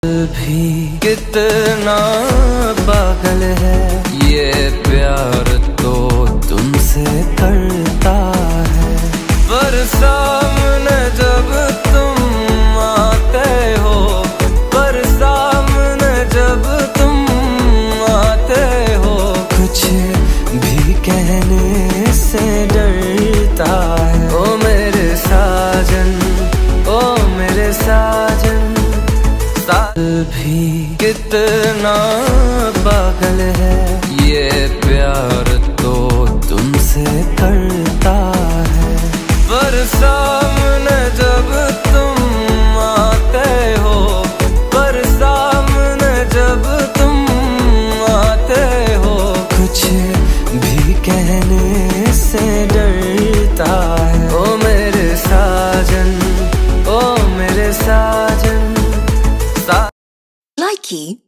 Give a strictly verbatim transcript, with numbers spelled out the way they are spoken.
भी कितना पागल है ये प्यार तो तुमसे करता है, पर सामने जब तुम आते हो, पर सामने जब तुम आते हो, कुछ भी कहने से डरता है। ओ मेरे साजन, ओ मेरे साजन, भी कितना पागल है ये प्यार तो तुमसे करता है, पर सामने जब तुम आते हो, पर सामने जब तुम आते हो, कुछ भी कहने से डरता है। ओ मेरे साजन, ओ मेरे साजन। Likey